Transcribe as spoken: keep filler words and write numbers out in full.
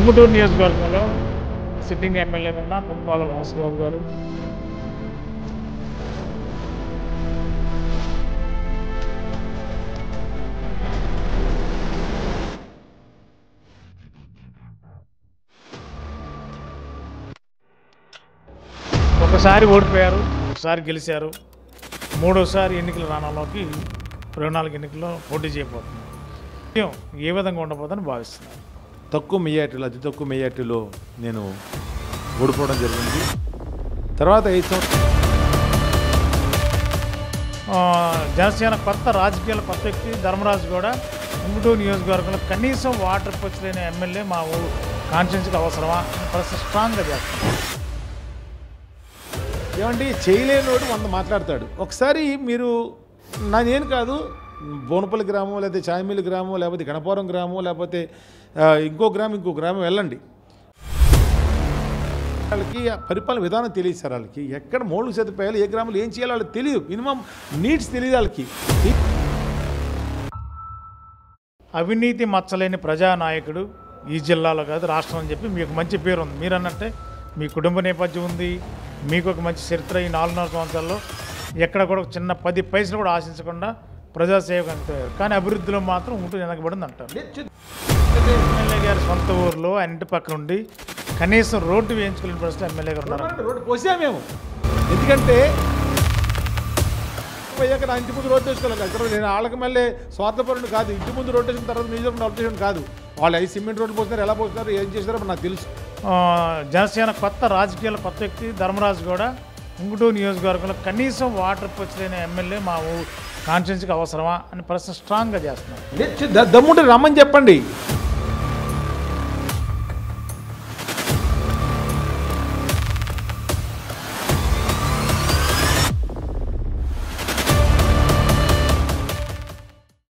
ఉంగుటూరు నియోజకవర్గంలో sitting MLA ఉన్న కుంపాల వాసుబాబు గారు ఒకసారి ఓడిపోయారు, ఒకసారి గెలిచారు, మూడోసారి ఎన్నికల రాణంలోకి ఇరవై నాలుగు ఎన్నికల్లో పోటీ చేయబోతున్నారు. ఏ విధంగా ఉండబోతుందని భావిస్తున్నారు. తక్కువ మెజార్టీలో అతి తక్కువ మెజార్టీలో నేను ఓడిపోవడం జరిగింది. తర్వాత ఐదు సంవత్సరాలు జనసేన కొత్త రాజకీయాల కొత్త వ్యక్తి ధర్మరాజు కూడా ఉంగుటూరు నియోజకవర్గంలో కనీసం వాటర్ పచ్చలేని ఎమ్మెల్యే మా ఊరు కాన్స్టిట్యున్సీకి అవసరమా అని ప్రశ్న స్ట్రాంగ్గా చేస్తారు. ఏమంటే చేయలేనోడు వంద మాట్లాడతాడు. ఒకసారి మీరు నా నేను కాదు బోనపల్లి గ్రామం, లేకపోతే చాయమిల్లి గ్రామం, లేకపోతే గణపురం గ్రామం, లేకపోతే ఇంకో గ్రామం ఇంకో గ్రామం వెళ్ళండి. వాళ్ళకి పరిపాలన విధానం తెలియదు సార్. వాళ్ళకి ఎక్కడ మౌలిక సదుపాయాలు ఏ గ్రామంలో ఏం చేయాలో వాళ్ళకి తెలియదు. మినిమం నీడ్స్ తెలియదు వాళ్ళకి. అవినీతి మచ్చలేని ప్రజానాయకుడు ఈ జిల్లాలో కాదు రాష్ట్రం అని చెప్పి మీకు మంచి పేరు ఉంది. మీరు అన్నట్టే మీ కుటుంబ నేపథ్యం ఉంది, మీకు ఒక మంచి చరిత్ర. ఈ నాలుగున్నర సంవత్సరాల్లో ఎక్కడ కూడా చిన్న పది పైసలు కూడా ఆశించకుండా ప్రజాసేవకు అంటారు. కానీ అభివృద్ధిలో మాత్రం ఉంటూ వెనకబడింది అంటారు. ఎమ్మెల్యే గారి సొంత ఊరిలో ఆయన ఇంటి పక్కన ఉండి కనీసం రోడ్డు వేయించుకునే పరిస్థితి ఎమ్మెల్యే గారు ఉన్నారు. రోడ్డు పోసా మేము, ఎందుకంటే పోయాక నా ఇంటి ముందు రోడ్డు వేసుకోవాలి. అక్కడ నేను వాళ్ళకి మళ్ళీ స్వార్థపరుడు కాదు. ఇంటి ముందు రోడ్డు వేసిన తర్వాత నిజం డెవలప్ చేయడం కాదు. వాళ్ళు ఐదు సిమెంట్ రోడ్లు పోస్తున్నారు, ఎలా పోస్తున్నారు, ఏం చేస్తారో నాకు తెలుసు. జనసేన కొత్త రాజకీయాల కొత్త వ్యక్తి ధర్మరాజు కూడా ఉంగుటూరు నియోజకవర్గంలో కనీసం వాటర్ పచ్చలేని ఎమ్మెల్యే మా ఊరు కాన్స్టిట్యున్సీకి అవసరమా అని ప్రశ్న స్ట్రాంగ్గా చేస్తున్నారు. దమ్ముంటే రమ్మని చెప్పండి.